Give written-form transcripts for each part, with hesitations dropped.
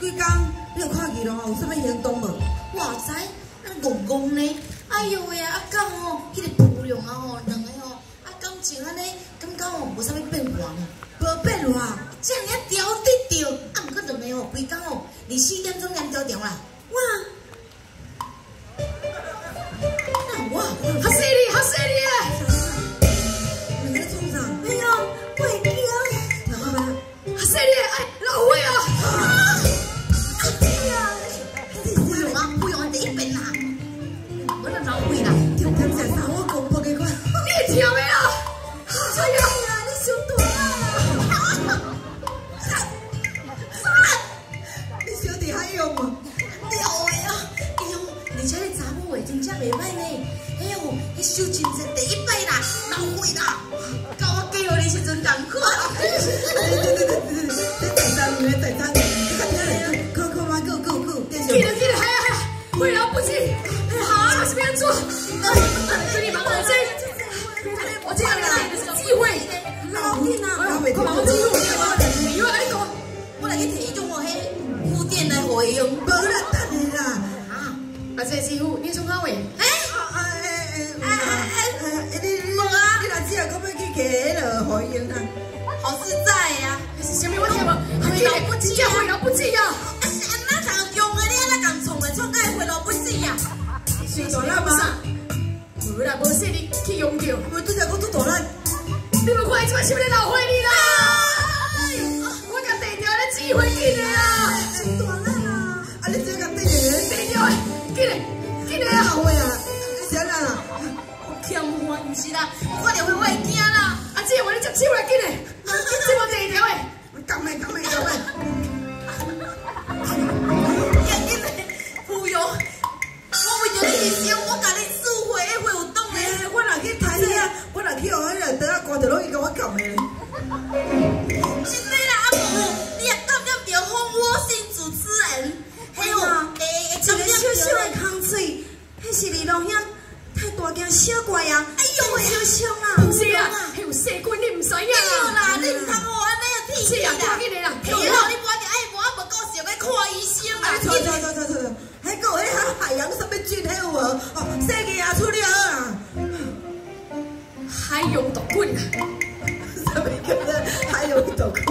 几工你有看伊咯？有啥物行动无？ 哇塞，咱戆戆呢！哎呦喂啊，阿刚哦，迄个漂亮啊吼，两个吼，啊感情安尼，感觉哦无啥物变化呢， 无变化， 这样调得着，啊毋过两个吼，规工哦，24点钟连调调啦。 哇！ 哇，好犀利，好犀利诶！你在创啥？哎呦，我会惊！老爸爸， 好犀利！哎，老魏啊！ 阿弟啊， 不用啊，不用第一遍啦，我那老魏啦， 听只啥我广播给我， 你听没啊？ 哎呀，你伤大啊！你小弟还用吗？ 有诶啊！哎呦，而且你查某话真正袂歹呢。哎呦，迄手真正第一摆啦，老会啦，甲我嫁互你时阵同款。 第三年，扣嘛，够，继续。 记得，还呀，会了不起。好，那是变做。跟你忙儿子，我这样给你的机会。 老弟呐， 快忙机会，你又来讲，我来去摕迄种哦，迄铺垫来互伊用。 无啦，等你啦。 啊，这师傅，你从哪位？ 你若只要讲要去给了回应啊， 好实在呀！什么问题无？回了不起呀！回了不起呀！啊是安那常用的，你安那共创的，创甲回了不起呀！ 是大烂吗？ 无啦，无说你去用着。 我拄则讲做大烂， 你无看伊即摆是不是老回你啦？我甲地条咧机会紧的啊！ 大烂啊！啊，你只甲对的， 地条的，紧的啊！ 后悔啊！你啥人啊？ 欠欢毋是啦，我看到会惊啦！啊，这个话你接手来紧的，这无地条的。 讲咩？ 因为芙蓉，我为着你牺牲，我甲你赎回，会有动的。 我若去台啊，我若去学迄个倒啊，歌就拢伊甲我讲的。 真的啦，阿婆，你也答应着蜂窝性主持人，还有一个小小的空嘴，迄是你老兄太大惊小怪啊！哎呦喂，小伤啊！ 不是啊，迄有细菌你唔知影啦，你唔通学安尼啊，天气啦，赶紧的啦，以后你赶紧我无够想要看医生啦。 错，还有迄海洋什么菌还有无？哦，细个也出了啊！ 海洋毒菌啊！ 什么叫做海洋毒菌？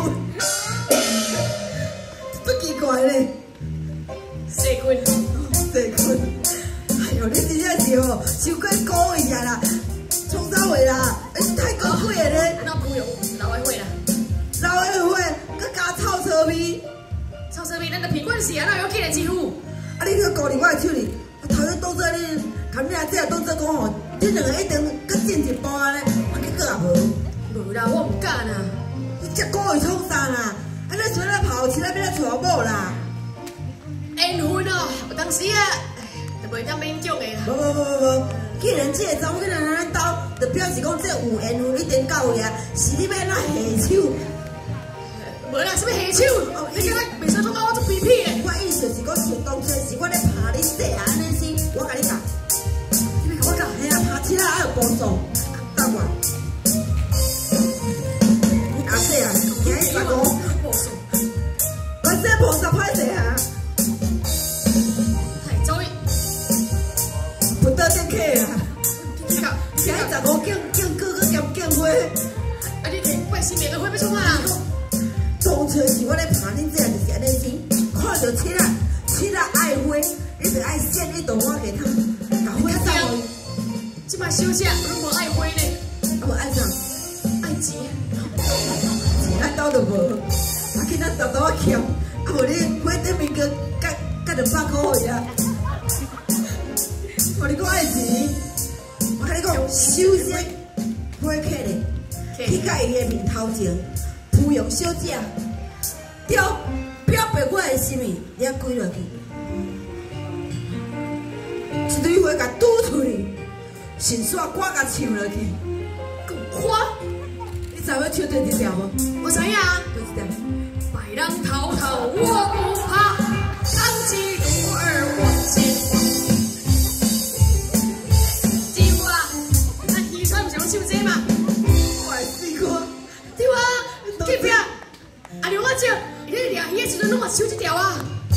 不奇怪嘞， 细菌。 哎呦，你真正是哦，伤过高一下啦，创啥话啦？你是太高贵了咧。 那不用老外会啦， 老的会，佮加臭车味。 臭车味，咱的品管是啊，哪有去来欺负？ 啊，你去勾引我的手哩！我头先当作你，看你啊，这当作讲吼，这两个一定佮进一步安尼，啊，结果也无。 无啦，我唔敢啦。 你这故意创啥啦？啊，你随来跑，起来要来娶某啦？ 缘分哦，有当时啊，就袂当勉强的啦。 无，既然这个查某囡仔安尼斗，就表示讲这有缘分，你顶到位啊，是你要哪下手？ 无啦，什么下手？你敢若袂使讲我做屁屁的？ 我意思是讲，像当初是我咧拍你底安尼先，我甲你教， 你要甲我教？ 嘿啊，拍起来还有帮助，答我。阿姐啊，今日十五，我这菩萨歹势啊！ 太早， 不得点客啊！ 今日 15敬哥敬花。 啊，你摕拜新年的花要创啥？ 当初是我咧拍恁这就是安尼先，看到七啊爱花，你就爱献一朵花给他，把花送伊。 即摆小姐拢无爱花呢， 啊无爱啥？ 爱钱。 钱咱兜就无，啊今仔豆豆欠，啊无你花顶面个甲200块去啊。我你讲爱钱，我甲你讲，首先花客咧，去甲伊个面头前。芙蓉小姐，表白我的心意，你啊跪落去，一堆花甲拄出去，顺煞歌甲唱落去， 花， 你知影唱对一条无？ 我知影啊， 对一条。 百浪滔滔我不怕，浪起独儿往前往。师傅啊，咱渔船毋是拢唱这嘛？ 我来试看。 对啊，去拼！啊，刘我姐，伊咧掠鱼的时阵，拢嘛唱这条啊。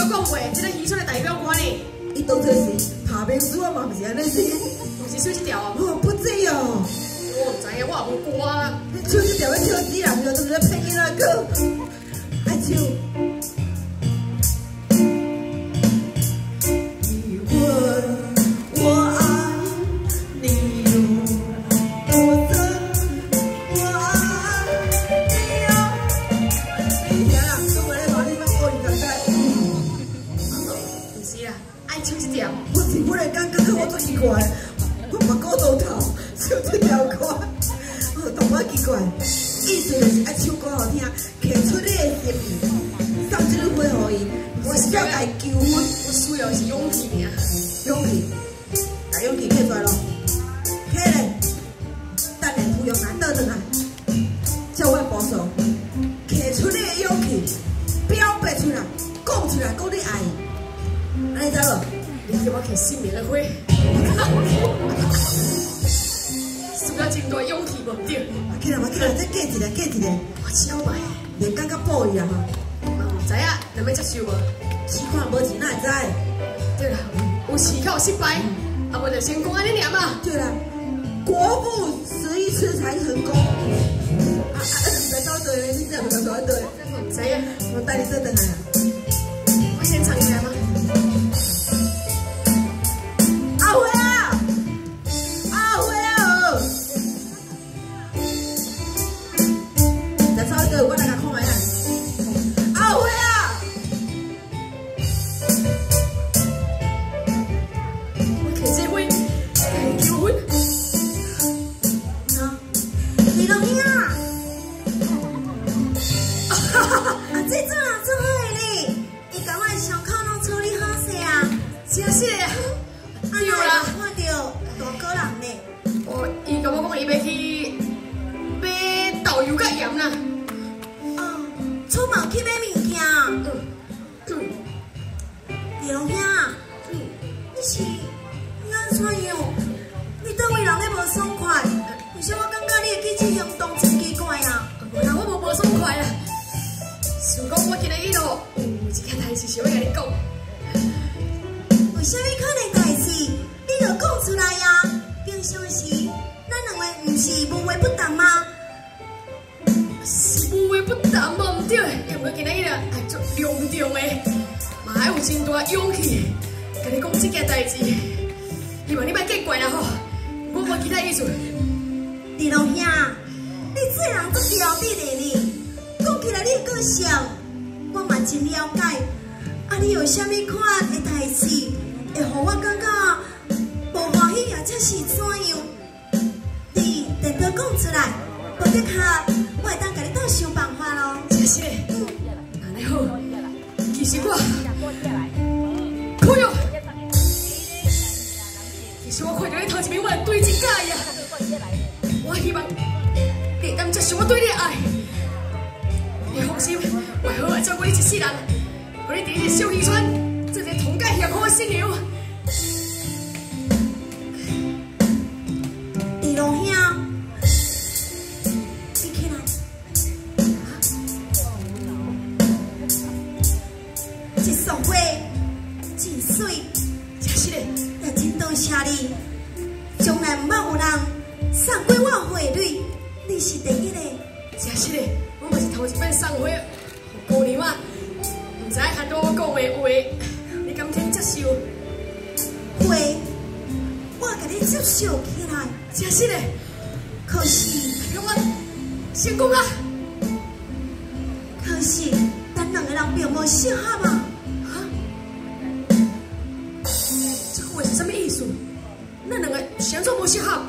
讲话，这个渔村的代表官呢？ 伊当作是拍明珠啊嘛，不是安尼是？ 不是唱这条啊？ 哦，不对哦。 我唔知影，我也无歌啊。 你唱这条要唱几人了？都是在骗囡仔歌。爱唱。你问我爱你有多深？我爱你有。你听啦，中国咧话你讲恶语讲在。 不是啦，爱唱这条。 我是本来感觉我做奇怪，我目骨头头唱这条歌，同我奇怪，意思就是爱唱歌好听，摕出你的心意，送这朵花予伊，我是要来求婚， 我需要是勇气尔。 勇气，把勇气摕出来咯，摕咧，等下不用来倒转来，叫我保守，摕出你的勇气，表白出来，讲出来，讲你爱伊，安尼知无？ 你叫我摕性命的花，需要真大勇气，无对。 起来，再过一个， 我超歹， 连感觉报伊啊哈， 嘛唔知影，能要接受无？ 试看无钱哪会知？ 对啦，有试考失败，啊无就成功安尼念嘛。 对啦，国父11次才成功。来找对咧，你这样不找对？ 我唔知影， 我带你做回来啊。 我先唱一下吗？ 阿辉啊，阿辉啊！再找一个，我来甲看卖啊。阿辉啊！ 我摕这花，跟伊求婚。 啊，李龙兄啊！啊，这阵啊，真好咧！伊甲我的伤口拢处理好势啊。 真是的。 啊，有啦，看到大哥人呢。 哦，伊甲我讲伊要去买豆油甲盐啦。 哦，出门去买物件。李龙兄，你是你安怎样？你倒位人咧无爽快？为啥我感觉你会去这行动真奇怪啊？ 无啦，我无爽快啦。想讲我今日伊咯，有一件代志想要甲你讲。 为啥物可能代志？你就讲出来呀！平常时咱两个毋是无话不谈吗？ 是无话不谈嘛，毋对，因为今日伊啦爱做隆重的，嘛爱有真大勇气，甲你讲这件代志。希望你莫见怪啦吼，我无其他意思。 李龙兄，你这人足标准的呢，讲起来你个性，我嘛真了解。啊，你有啥物款的代志，会互我感觉无欢喜，也则是怎样？你等到讲出来，无得卡，我会当甲你倒想办法咯。 真是的，安尼好。其实我可哟，其实我看到你头一面，我就对真介意啊。我希望你当接受我对你的爱，你放心，我会好好照顾你一世人，互你伫你小渔村做一个同介协好的新娘。 李龙兄，你起来。这束花真水， 真是的， 也真多谢你。从来毋捌有人送过我花蕊，你是第一个。 真是的，我嘛是头一摆送花互姑娘啊，毋知影看到我讲的话，你敢听接受？ 花，我甲你接受起来。 真是的， 可是， 让我成功啊！ 可是，咱两个人并无适合啊。 哈？这话是什么意思？咱两个谁做无适合？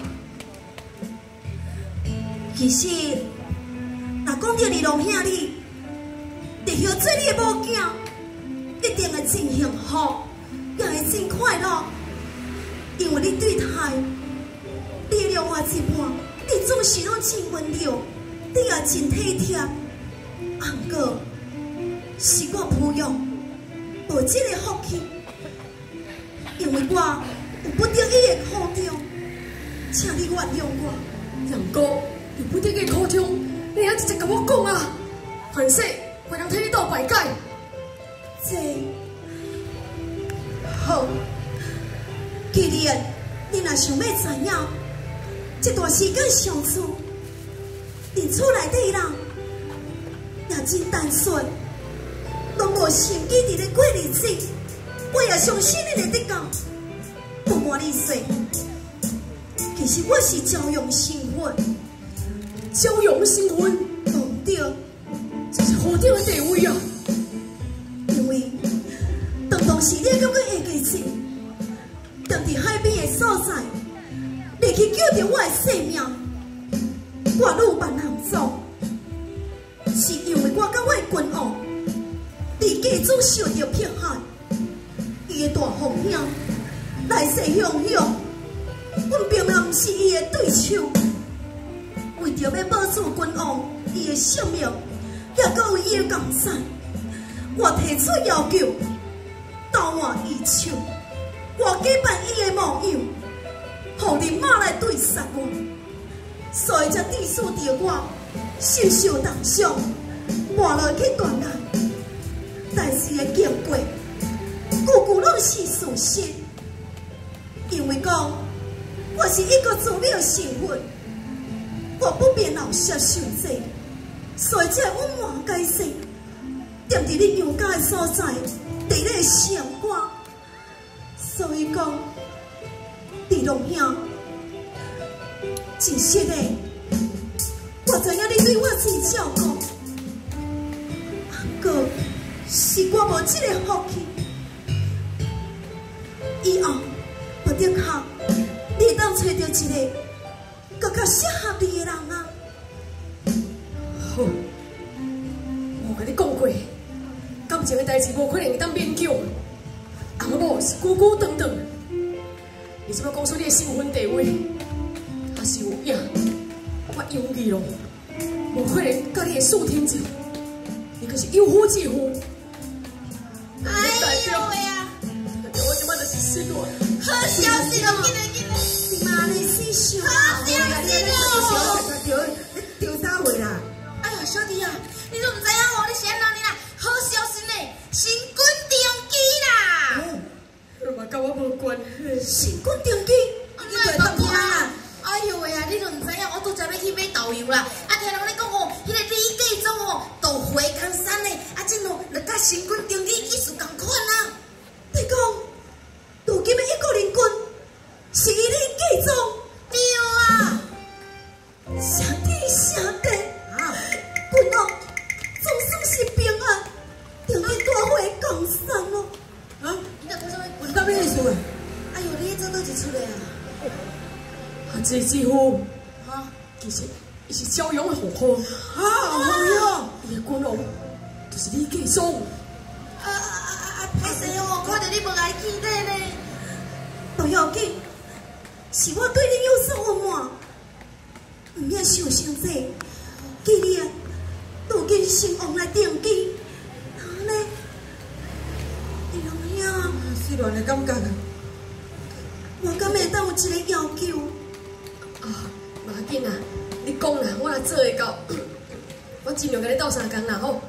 其实，若讲到李龙兄你，就要做你的某囝，一定会真幸福，也会真快乐。因为你对待，你的另外一半，你总是拢真温柔，你也真体贴。不过，是我培养无这个福气，因为我有不得已的苦衷，请你原谅我。 杨哥，有不得已苦衷，你还直接甲我讲啊！凡事我人替你倒排解。 这好。既然你若想要知影，这段时间相处，伫厝内底人也真单纯，拢无心机伫咧过日子。我也相信你会得到。不瞒你说，其实我是朝阳身份。 朝阳身份， 对， 这是何等的地位啊！ 因为当时你感觉下个子，踮伫海边的所在，你去救着我的性命，我愈办难做，是因为我甲我的君王伫家中受到迫害，伊的大风险来势汹汹，阮平常毋是伊的对手。为着要保住君王伊的性命，也搁有伊的江山，我提出要求，投我伊手，我假扮伊的模样，互人马来对杀我，所以才致使着我受受重伤，活落去断崖。但是的经过，句句拢是事实，因为讲我是一个自立的身份。我不便老实受罪，所以才阮换解释，踮伫你杨家的所在，伫咧相关。所以讲，李龙兄，真实的，我知影你对我真照顾，不过是我无这个福气。以后不得好，你当找到一个。更较适合你的人啊！ 好，我甲你讲过，感情的代志无可能会当勉强。阿某是久久长长，你即摆讲出你的身份地位，也是有影，我犹豫咯，无可能甲你的数天照，你可是有夫之妇。 哎呦喂啊！ 我即摆就是失落。 好消息哦！ 你妈的死小！ 好消息哦！ 丢啥话啦？ 哎呀，小弟啊，你都唔知影哦，你是安怎啦？好消息呢，新君登基啦！ 嘛甲我无关。 新君登基， 你对当听啦？哎呦喂啊，你都唔知影，我拄则要去买豆油啦。啊，听人咧讲哦，迄个李继忠哦，到回康山嘞，啊，真哦，就甲新君登基意思共款啦。 你讲，如今的一个人君是李继忠？ 对啊。 兄弟兄弟，君王总算是平安，登去大会江山咯。 啊？你在讲什么？ 有啥物意思啊？ 哎呦，你做倒一出来啊？ 啊，这之夫， 哈， 其实伊是朝阳的皇后。 啊，好哟！ 伊的君王就是李继忠。 歹势哦，看到你无来见礼呢。 不要紧，是我对你有所隐瞒，唔免受伤济。既然如今成王来登基，那呢？李龙兄， 虽然的感觉啊， 我敢会当有一个要求？ 啊，无要紧啦，你讲啦，我若做会到，我尽量甲你斗相共啦吼。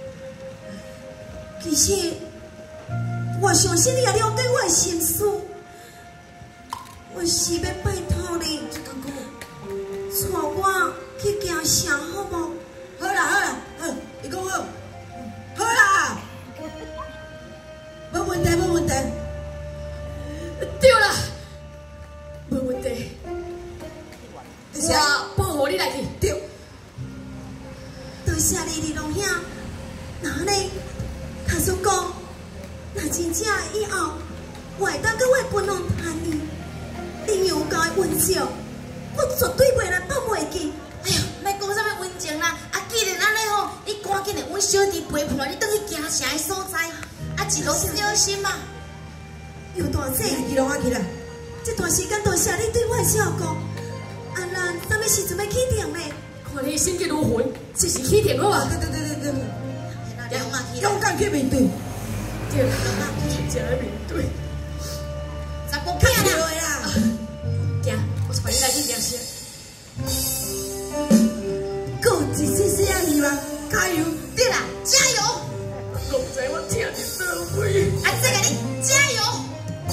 其实，我相信你也了解我的心思，我是要拜托你，带我去行城，好无？ 好啦好啦，你讲好，好啦，无问题无问题。 对啦，无问题。我保护你来去。 对。 多谢你，李龙兄。那呢？他说讲，若真正以后，我会当跟我君王谈议，你杨家的温兆，我绝对袂来放袂记。 哎呀，莫讲啥物温情啦！啊，既然安尼吼，你赶紧的，阮小弟陪伴你转去行城的所在，啊，一路小心啊！ 有大姐， 去拢啊去啦！ 这段时间多谢你对我的照顾。啊，咱什么时阵要起定呢？ 看你心急如焚，这是起点好啊！ 对， 勇啊去啦！ 勇敢去面对。 对啦，真正来面对。 十公斤对啦！ 啦， 行，我是陪你来去聊先。 够一丝丝啊希望，加油！ 对啦，加油！ 我唔知我听你哪位。 啊，这个你加油！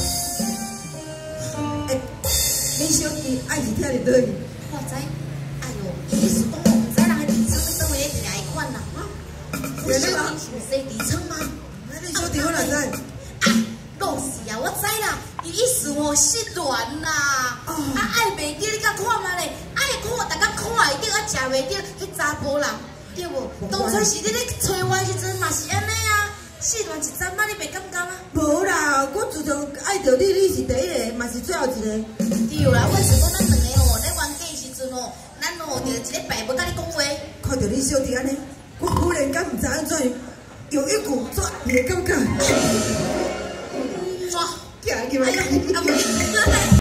对。 我知，哎呦，伊是讲我唔知人个底层是等位咧订伊款啦。不是是底层吗？ 你小弟我哪知？ 老是啊，我知啦，伊意思哦失恋啦，爱袂记你甲看嘛咧，爱看，大家看会着，食袂着，迄查甫人对无？当初是你咧找我时阵嘛是安尼啊，失恋一阵仔你袂感觉吗？ 无啦，我自从爱着你，你是第一个，嘛是最后一个。 对啦，我是讲咱两个哦，咧冤家的时阵哦，咱哦着一礼拜无甲你讲话。 看到你小弟安尼，我忽然间唔知安怎，有一股抓你的感觉。 抓， 行去吧。 哎呦，阿妹。